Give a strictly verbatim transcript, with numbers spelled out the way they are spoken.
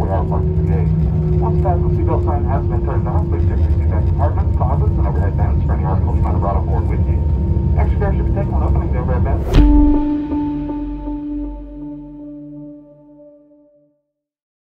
we are parked at the gate. Once the fasten seatbelt sign has been turned on, please check your seatback compartments, closets, and overhead vents for any articles you might have brought aboard with you. Extra care should be taken when opening the overhead vents.